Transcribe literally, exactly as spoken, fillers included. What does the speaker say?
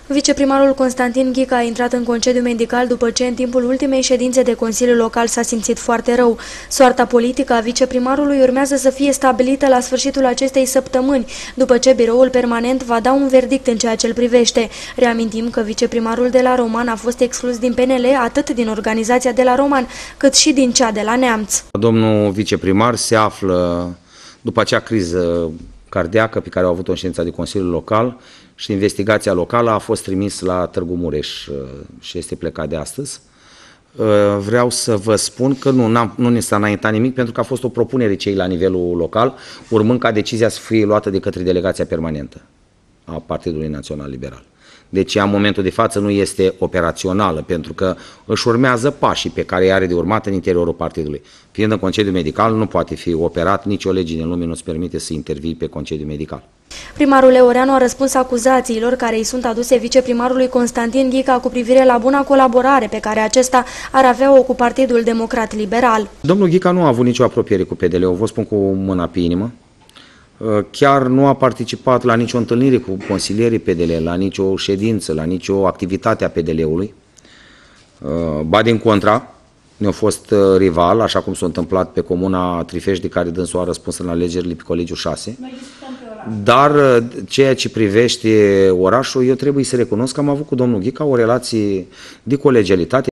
Viceprimarul Constantin Ghica a intrat în concediu medical după ce în timpul ultimei ședințe de Consiliul Local s-a simțit foarte rău. Soarta politică a viceprimarului urmează să fie stabilită la sfârșitul acestei săptămâni, după ce biroul permanent va da un verdict în ceea ce îl privește. Reamintim că viceprimarul de la Roman a fost exclus din P N L atât din organizația de la Roman, cât și din cea de la Neamț. Domnul viceprimar se află după acea criză cardiacă pe care au avut-o în ședința de Consiliul Local și investigația locală a fost trimis la Târgu Mureș și este plecat de astăzi. Vreau să vă spun că nu, nu ne s-a înaintat nimic pentru că a fost o propunere cei la nivelul local, urmând ca decizia să fie luată de către delegația permanentă a Partidului Național Liberal. Deci, în momentul de față, nu este operațională, pentru că își urmează pașii pe care îi are de urmat în interiorul partidului. Fiind în concediu medical, nu poate fi operat, nicio lege din lume nu-ți permite să intervii pe concediu medical. Primarul Leoreanu a răspuns acuzațiilor care îi sunt aduse viceprimarului Constantin Ghica cu privire la buna colaborare pe care acesta ar avea-o cu Partidul Democrat Liberal. Domnul Ghica nu a avut nicio apropiere cu P D L-ul, vă spun cu mâna pe inimă. Chiar nu a participat la nicio întâlnire cu consilierii P D L, la nicio ședință, la nicio activitate a P D L-ului. Ba din contra, ne-a fost rival, așa cum s-a întâmplat pe comuna Trifești, de care dânsul a răspuns în alegerile pe Colegiul șase. Dar ceea ce privește orașul, eu trebuie să recunosc că am avut cu domnul Ghica o relație de colegialitate.